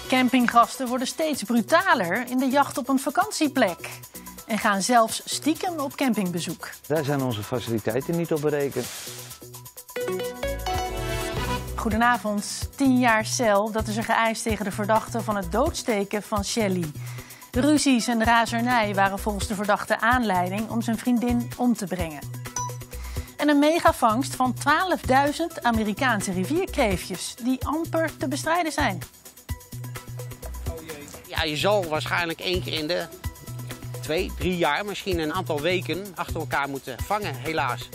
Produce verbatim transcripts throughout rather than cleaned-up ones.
Campinggasten worden steeds brutaler in de jacht op een vakantieplek. En gaan zelfs stiekem op campingbezoek. Daar zijn onze faciliteiten niet op berekend. Goedenavond. Tien jaar cel, dat is er geëist tegen de verdachte van het doodsteken van Shelly. De ruzies en de razernij waren volgens de verdachte aanleiding om zijn vriendin om te brengen. En een megavangst van twaalfduizend Amerikaanse rivierkreeftjes die amper te bestrijden zijn. Ja, je zal waarschijnlijk één keer in de twee, drie jaar, misschien een aantal weken achter elkaar moeten vangen, helaas.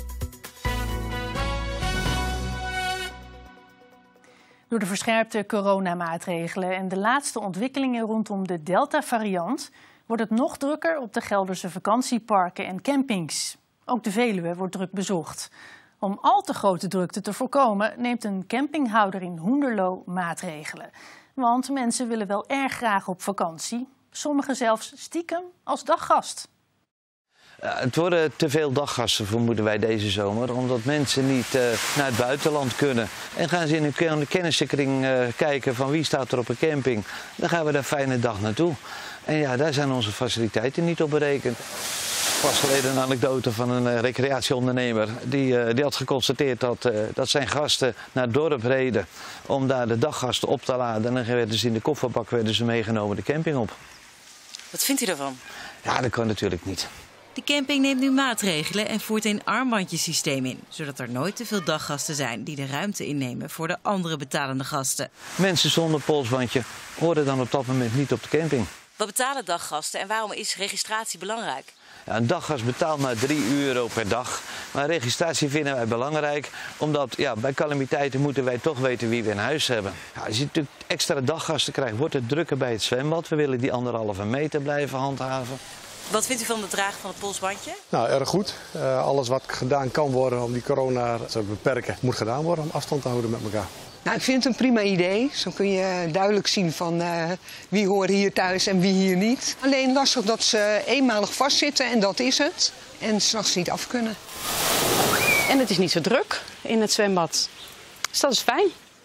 Door de verscherpte coronamaatregelen en de laatste ontwikkelingen rondom de Delta-variant wordt het nog drukker op de Gelderse vakantieparken en campings. Ook de Veluwe wordt druk bezocht. Om al te grote drukte te voorkomen neemt een campinghouder in Hoenderloo maatregelen. Want mensen willen wel erg graag op vakantie, sommigen zelfs stiekem als daggast. Ja, het worden te veel daggasten, vermoeden wij deze zomer, omdat mensen niet uh, naar het buitenland kunnen. En gaan ze in hun kennissenkring uh, kijken van wie staat er op een camping. Dan gaan we daar fijne dag naartoe. En ja, daar zijn onze faciliteiten niet op berekend. Pas geleden een anekdote van een uh, recreatieondernemer. Die, uh, die had geconstateerd dat, uh, dat zijn gasten naar het dorp reden om daar de daggasten op te laden. En dan werden ze in de kofferbak werden ze meegenomen de camping op. Wat vindt u daarvan? Ja, dat kan natuurlijk niet. De camping neemt nu maatregelen en voert een armbandjesysteem in. Zodat er nooit te veel daggasten zijn die de ruimte innemen voor de andere betalende gasten. Mensen zonder polsbandje horen dan op dat moment niet op de camping. Wat betalen daggasten en waarom is registratie belangrijk? Ja, een daggast betaalt maar drie euro per dag. Maar registratie vinden wij belangrijk, omdat ja, bij calamiteiten moeten wij toch weten wie we in huis hebben. Ja, als je natuurlijk extra daggasten krijgt, wordt het drukker bij het zwembad. We willen die anderhalve meter blijven handhaven. Wat vindt u van het dragen van het polsbandje? Nou, erg goed. Uh, alles wat gedaan kan worden om die corona te beperken, moet gedaan worden om afstand te houden met elkaar. Nou, ik vind het een prima idee. Zo kun je duidelijk zien van uh, wie hoort hier thuis en wie hier niet. Alleen lastig dat ze eenmalig vastzitten en dat is het. En s'nachts niet af kunnen. En het is niet zo druk in het zwembad. Dus dat is fijn.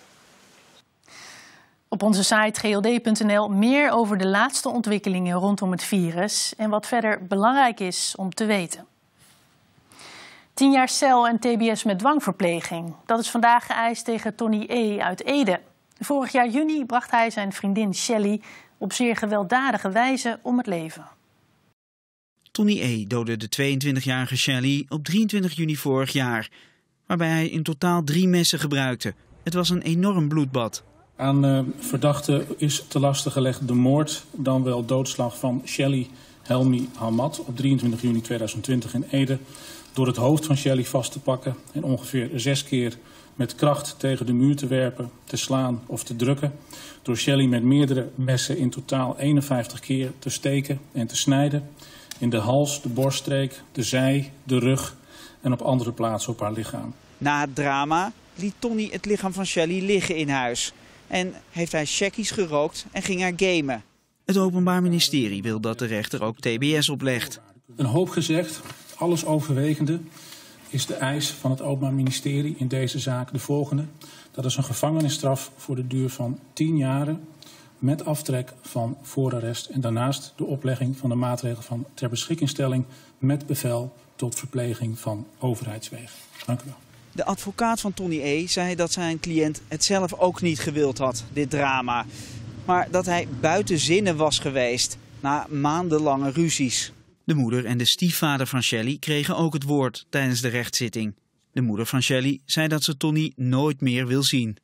Op onze site G L D punt N L meer over de laatste ontwikkelingen rondom het virus en wat verder belangrijk is om te weten. Tien jaar cel en T B S met dwangverpleging. Dat is vandaag geëist tegen Tony E. uit Ede. Vorig jaar juni bracht hij zijn vriendin Shelly op zeer gewelddadige wijze om het leven. Tony E. doodde de tweeëntwintigjarige Shelly op drieëntwintig juni vorig jaar, waarbij hij in totaal drie messen gebruikte. Het was een enorm bloedbad. Aan de uh, verdachte is te laste gelegd de moord, dan wel doodslag van Shelly Helmi Hamad op drieëntwintig juni tweeduizend twintig in Ede. Door het hoofd van Shelly vast te pakken en ongeveer zes keer met kracht tegen de muur te werpen, te slaan of te drukken. Door Shelly met meerdere messen in totaal eenenvijftig keer te steken en te snijden. In de hals, de borststreek, de zij, de rug en op andere plaatsen op haar lichaam. Na het drama liet Tony het lichaam van Shelly liggen in huis. En heeft hij checkies gerookt en ging hij gamen. Het Openbaar Ministerie wil dat de rechter ook T B S oplegt. Een hoop gezegd, alles overwegende, is de eis van het Openbaar Ministerie in deze zaak de volgende. Dat is een gevangenisstraf voor de duur van tien jaren met aftrek van voorarrest. En daarnaast de oplegging van de maatregel van ter beschikkingstelling met bevel tot verpleging van overheidswegen. Dank u wel. De advocaat van Tony E. zei dat zijn cliënt het zelf ook niet gewild had, dit drama. Maar dat hij buiten zinnen was geweest na maandenlange ruzies. De moeder en de stiefvader van Shelly kregen ook het woord tijdens de rechtszitting. De moeder van Shelly zei dat ze Tony nooit meer wil zien.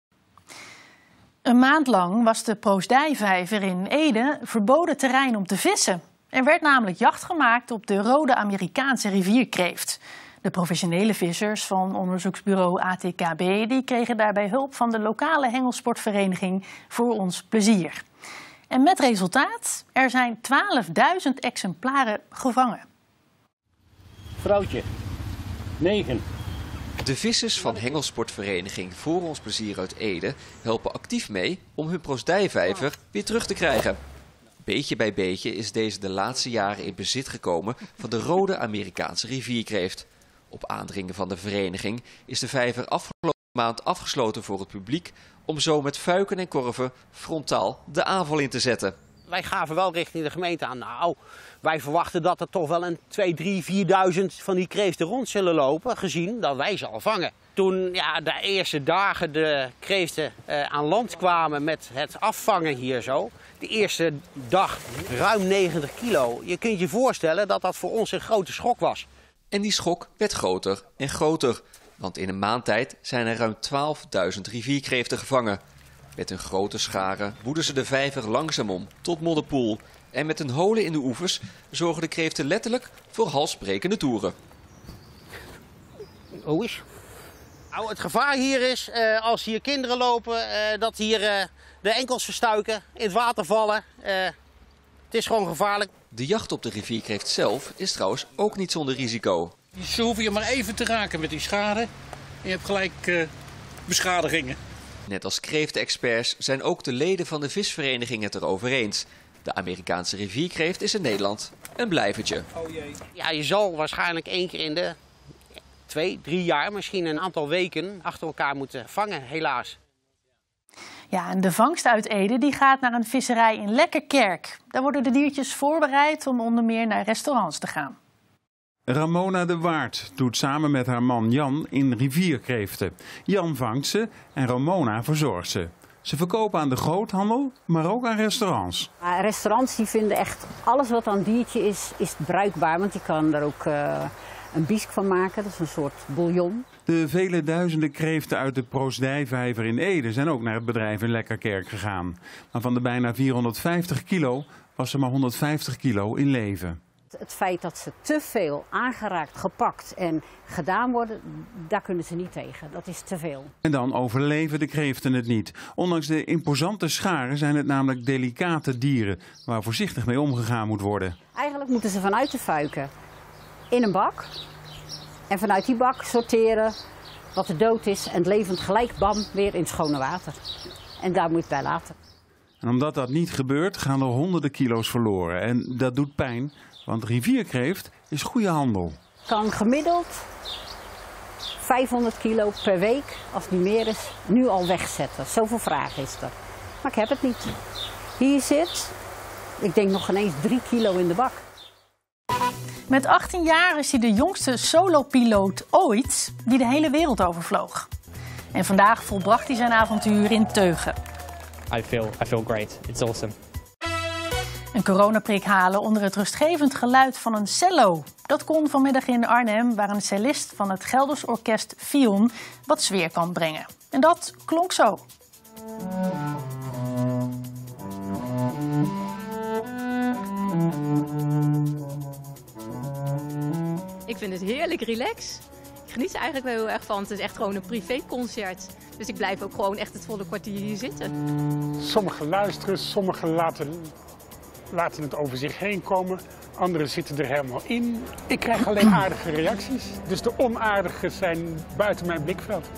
Een maand lang was de Proosdijvijver in Ede verboden terrein om te vissen. Er werd namelijk jacht gemaakt op de rode Amerikaanse rivierkreeft. De professionele vissers van onderzoeksbureau A T K B die kregen daarbij hulp van de lokale hengelsportvereniging Voor Ons Plezier. En met resultaat, er zijn twaalfduizend exemplaren gevangen. Vrouwtje, negen. De vissers van hengelsportvereniging Voor Ons Plezier uit Ede helpen actief mee om hun proosdijvijver weer terug te krijgen. Beetje bij beetje is deze de laatste jaren in bezit gekomen van de rode Amerikaanse rivierkreeft. Op aandringen van de vereniging is de vijver afgelopen Maand afgesloten voor het publiek om zo met fuiken en korven frontaal de aanval in te zetten. Wij gaven wel richting de gemeente aan. Nou, wij verwachten dat er toch wel een twee, drie, vierduizend van die kreeften rond zullen lopen, gezien dat wij ze al vangen. Toen ja, de eerste dagen de kreeften uh, aan land kwamen met het afvangen hier zo. De eerste dag ruim negentig kilo. Je kunt je voorstellen dat dat voor ons een grote schok was. En die schok werd groter en groter. Want in een maand tijd zijn er ruim twaalfduizend rivierkreeften gevangen. Met hun grote scharen woeden ze de vijver langzaam om tot modderpoel. En met hun holen in de oevers zorgen de kreeften letterlijk voor halsbrekende toeren. Hoe is? Nou, het gevaar hier is, uh, als hier kinderen lopen, uh, dat hier uh, de enkels verstuiken, in het water vallen. Uh, het is gewoon gevaarlijk. De jacht op de rivierkreeft zelf is trouwens ook niet zonder risico. Ze hoeven je maar even te raken met die schade en je hebt gelijk uh, beschadigingen. Net als kreeftenexperts zijn ook de leden van de visvereniging het erover eens. De Amerikaanse rivierkreeft is in Nederland een blijvertje. Oh jee. Ja, je zal waarschijnlijk één keer in de twee, drie jaar, misschien een aantal weken achter elkaar moeten vangen, helaas. Ja, en de vangst uit Ede die gaat naar een visserij in Lekkerkerk. Daar worden de diertjes voorbereid om onder meer naar restaurants te gaan. Ramona de Waard doet samen met haar man Jan in rivierkreeften. Jan vangt ze en Ramona verzorgt ze. Ze verkopen aan de groothandel, maar ook aan restaurants. Uh, restaurants die vinden echt alles wat aan diertje is, is bruikbaar. Want je kan er ook uh, een bisk van maken, dat is een soort bouillon. De vele duizenden kreeften uit de Proosdijvijver in Ede zijn ook naar het bedrijf in Lekkerkerk gegaan. Maar van de bijna vierhonderdvijftig kilo was er maar honderdvijftig kilo in leven. Het feit dat ze te veel aangeraakt, gepakt en gedaan worden, daar kunnen ze niet tegen. Dat is te veel. En dan overleven de kreeften het niet. Ondanks de imposante scharen zijn het namelijk delicate dieren waar voorzichtig mee omgegaan moet worden. Eigenlijk moeten ze vanuit de fuiken in een bak en vanuit die bak sorteren wat er dood is en het levend gelijk bam weer in het schone water. En daar moet je het bij laten. En omdat dat niet gebeurt gaan er honderden kilo's verloren en dat doet pijn. Want rivierkreeft is goede handel. Kan gemiddeld vijfhonderd kilo per week, als het niet meer is, nu al wegzetten. Zoveel vraag is er. Maar ik heb het niet. Hier zit, ik denk nog ineens drie kilo in de bak. Met achttien jaar is hij de jongste solopiloot ooit die de hele wereld overvloog. En vandaag volbracht hij zijn avontuur in Teugen. I feel, I feel great. It's awesome. Een coronaprik halen onder het rustgevend geluid van een cello. Dat kon vanmiddag in Arnhem, waar een cellist van het Gelders Orkest Fion wat sfeer kan brengen. En dat klonk zo. Ik vind het heerlijk relax. Ik geniet er eigenlijk wel heel erg van. Het is echt gewoon een privéconcert. Dus ik blijf ook gewoon echt het volle kwartier hier zitten. Sommigen luisteren, sommigen laten... laten het over zich heen komen. Anderen zitten er helemaal in. Ik krijg alleen aardige reacties. Dus de onaardige zijn buiten mijn blikveld.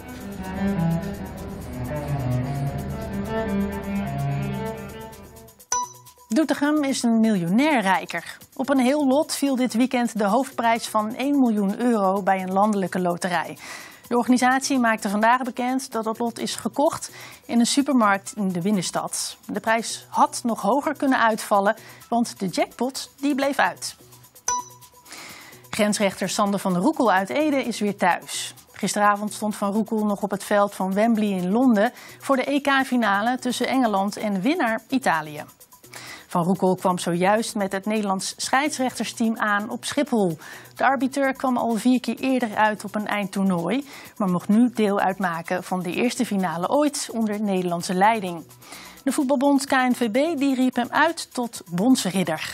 Doetinchem is een miljonair rijker. Op een heel lot viel dit weekend de hoofdprijs van één miljoen euro bij een landelijke loterij. De organisatie maakte vandaag bekend dat dat lot is gekocht in een supermarkt in de binnenstad. De prijs had nog hoger kunnen uitvallen, want de jackpot die bleef uit. Grensrechter Sander van der Roekel uit Ede is weer thuis. Gisteravond stond Van Roekel nog op het veld van Wembley in Londen voor de E K-finale tussen Engeland en winnaar Italië. Van Roekel kwam zojuist met het Nederlands scheidsrechtersteam aan op Schiphol. De arbiter kwam al vier keer eerder uit op een eindtoernooi, maar mocht nu deel uitmaken van de eerste finale ooit onder Nederlandse leiding. De voetbalbond K N V B die riep hem uit tot bondsridder.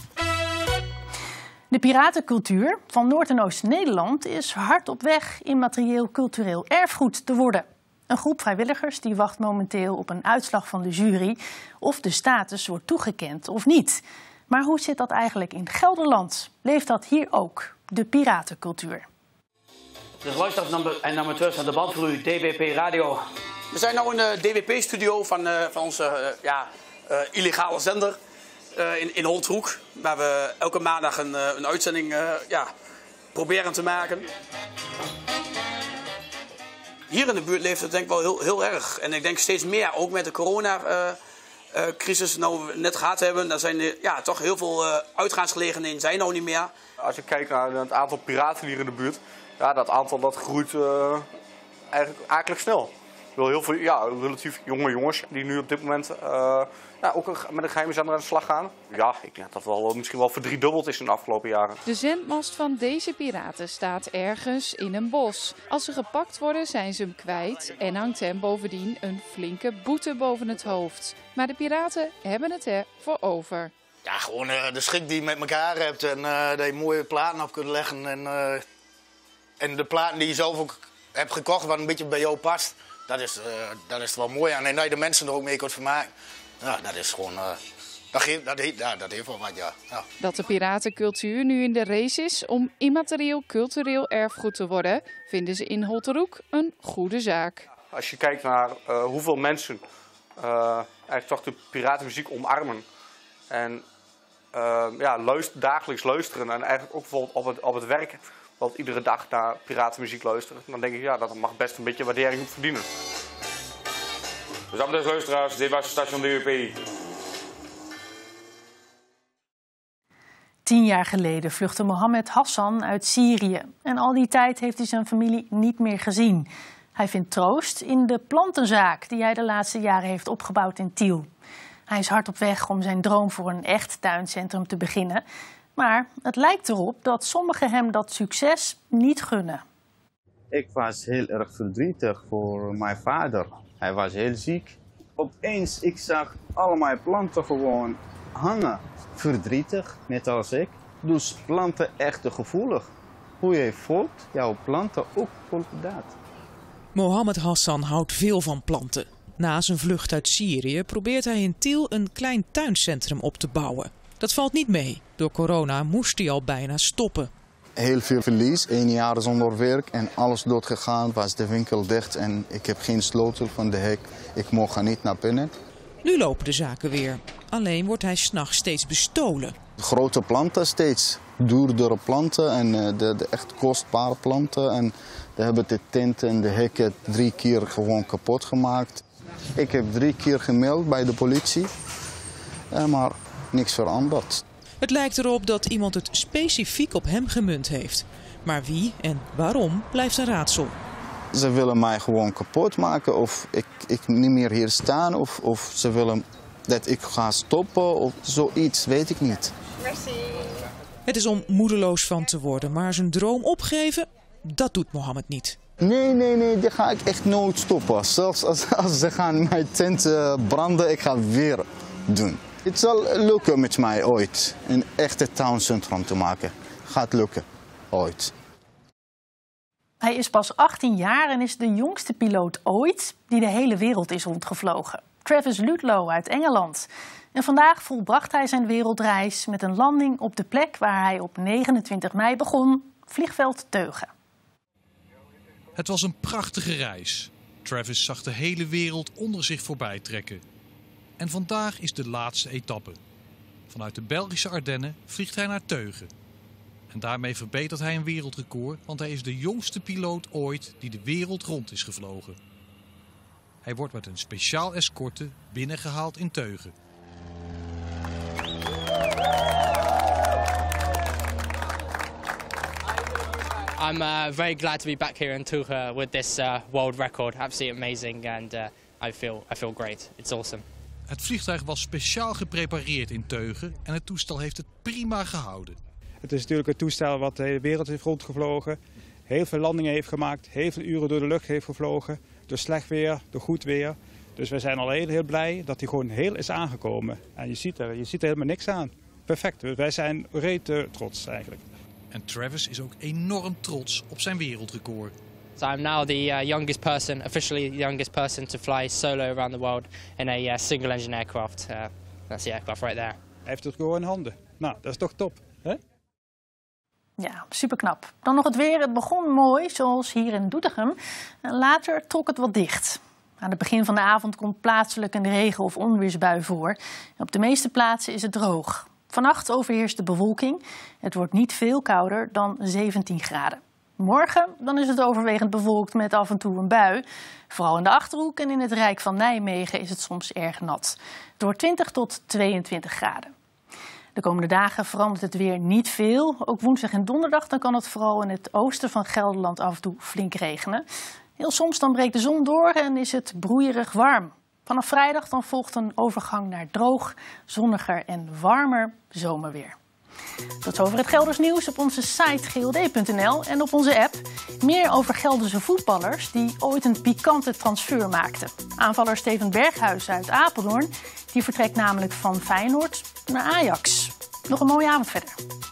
De piratencultuur van Noord- en Oost-Nederland is hard op weg immaterieel cultureel erfgoed te worden. Een groep vrijwilligers die wacht momenteel op een uitslag van de jury of de status wordt toegekend of niet. Maar hoe zit dat eigenlijk in Gelderland? Leeft dat hier ook, de piratencultuur? Dus luisteraars en amateurs aan de band voor u, D W P Radio. We zijn nu in de D W P-studio van, uh, van onze uh, ja, uh, illegale zender uh, in, in Holthoek. Waar we elke maandag een, uh, een uitzending uh, ja, proberen te maken. hier in de buurt leeft het denk ik wel heel, heel erg. En ik denk steeds meer, ook met de corona-crisis uh, uh, nou we net gehad hebben. Daar zijn er, ja, toch heel veel uh, uitgaansgelegenheden zijn nou niet meer. Als je kijkt naar het aantal piraten hier in de buurt, ja, dat aantal dat groeit uh, eigenlijk akelig snel. Wel heel veel ja, relatief jonge jongens die nu op dit moment uh, ja, ook met een geheime zender aan de slag gaan. Ja, ik denk dat dat wel, misschien wel verdriedubbeld is in de afgelopen jaren. De zendmast van deze piraten staat ergens in een bos. Als ze gepakt worden zijn ze hem kwijt en hangt hem bovendien een flinke boete boven het hoofd. Maar de piraten hebben het er voor over. Ja, gewoon uh, de schik die je met elkaar hebt en uh, dat je mooie platen op kunt leggen. En, uh, en de platen die je zelf ook hebt gekocht wat een beetje bij jou past. Dat is, uh, dat is wel mooi aan. En dat je de mensen er ook mee kunt vermaken. Ja, dat is gewoon. Uh, dat, geeft, dat, heeft, ja, dat heeft wel wat, ja. ja. Dat de piratencultuur nu in de race is om immaterieel cultureel erfgoed te worden, vinden ze in Holterhoek een goede zaak. Als je kijkt naar uh, hoeveel mensen uh, eigenlijk toch de piratenmuziek omarmen. En uh, ja, luister, dagelijks luisteren. En eigenlijk ook bijvoorbeeld op het, op het werk. Want iedere dag naar piratenmuziek luisteren. Dan denk ik, ja, dat mag best een beetje waardering op verdienen. Dus dat betreft luisteraars, dit was station D W P. Tien jaar geleden vluchtte Mohammed Hassan uit Syrië. En al die tijd heeft hij zijn familie niet meer gezien. Hij vindt troost in de plantenzaak die hij de laatste jaren heeft opgebouwd in Tiel. Hij is hard op weg om zijn droom voor een echt tuincentrum te beginnen. Maar het lijkt erop dat sommigen hem dat succes niet gunnen. Ik was heel erg verdrietig voor mijn vader. Hij was heel ziek. Opeens ik zag al mijn planten gewoon hangen. Verdrietig, net als ik. Dus planten echt gevoelig. Hoe je voelt, jouw planten ook voelt dat. Mohammed Hassan houdt veel van planten. Na zijn vlucht uit Syrië probeert hij in Tiel een klein tuincentrum op te bouwen. Dat valt niet mee. Door corona moest hij al bijna stoppen. Heel veel verlies, één jaar zonder werk en alles doodgegaan. Was de winkel dicht en ik heb geen sleutel van de hek. Ik mocht niet naar binnen. Nu lopen de zaken weer. Alleen wordt hij 's nachts steeds bestolen. Grote planten steeds. Duurdere planten en de, de echt kostbare planten. En we hebben de tent en de hekken drie keer gewoon kapot gemaakt. Ik heb drie keer gemeld bij de politie. Maar niks veranderd. Het lijkt erop dat iemand het specifiek op hem gemunt heeft. Maar wie en waarom blijft een raadsel. Ze willen mij gewoon kapot maken of ik, ik niet meer hier staan. Of, of ze willen dat ik ga stoppen of zoiets, weet ik niet. Merci. Het is om moedeloos van te worden, maar zijn droom opgeven, dat doet Mohammed niet. Nee, nee, nee, die ga ik echt nooit stoppen. Zelfs als, als ze gaan mijn tent branden, ik ga weer doen. Het zal lukken met mij ooit, een echte tuincentrum te maken. Gaat lukken, ooit. Hij is pas achttien jaar en is de jongste piloot ooit die de hele wereld is rondgevlogen. Travis Ludlow uit Engeland. En vandaag volbracht hij zijn wereldreis met een landing op de plek waar hij op negenentwintig mei begon, vliegveld Teugen. Het was een prachtige reis. Travis zag de hele wereld onder zich voorbij trekken. En vandaag is de laatste etappe. Vanuit de Belgische Ardennen vliegt hij naar Teugen. En daarmee verbetert hij een wereldrecord, want hij is de jongste piloot ooit die de wereld rond is gevlogen. Hij wordt met een speciaal escorte binnengehaald in Teugen. I'm uh, very glad to be back here in Teugen with this uh, world record. Absolutely amazing and uh, I feel I feel great. It's awesome. Het vliegtuig was speciaal geprepareerd in Teugen en het toestel heeft het prima gehouden. Het is natuurlijk een toestel wat de hele wereld heeft rondgevlogen. Heel veel landingen heeft gemaakt, heel veel uren door de lucht heeft gevlogen. Door slecht weer, door goed weer. Dus we zijn al heel, heel blij dat hij gewoon heel is aangekomen. En je ziet er, je ziet er helemaal niks aan. Perfect, wij zijn rete trots eigenlijk. En Travis is ook enorm trots op zijn wereldrecord. So I'm now the uh, youngest person, officially the youngest person to fly solo around the world in a uh, single engine aircraft. Uh, that's the aircraft right there. Hij heeft het gewoon in handen. Nou, dat is toch top, hè? Ja, superknap. Dan nog het weer. Het begon mooi, zoals hier in Doetinchem. En later trok het wat dicht. Aan het begin van de avond komt plaatselijk een regen- of onweersbui voor. En op de meeste plaatsen is het droog. Vannacht overheerst de bewolking. Het wordt niet veel kouder dan zeventien graden. Morgen dan is het overwegend bewolkt met af en toe een bui. Vooral in de Achterhoek en in het Rijk van Nijmegen is het soms erg nat. Het wordt twintig tot tweeëntwintig graden. De komende dagen verandert het weer niet veel. Ook woensdag en donderdag dan kan het vooral in het oosten van Gelderland af en toe flink regenen. Heel soms dan breekt de zon door en is het broeierig warm. Vanaf vrijdag dan volgt een overgang naar droog, zonniger en warmer zomerweer. Tot zover het Gelders nieuws op onze site G L D punt N L en op onze app. Meer over Gelderse voetballers die ooit een pikante transfer maakten. Aanvaller Steven Berghuis uit Apeldoorn die vertrekt namelijk van Feyenoord naar Ajax. Nog een mooie avond verder.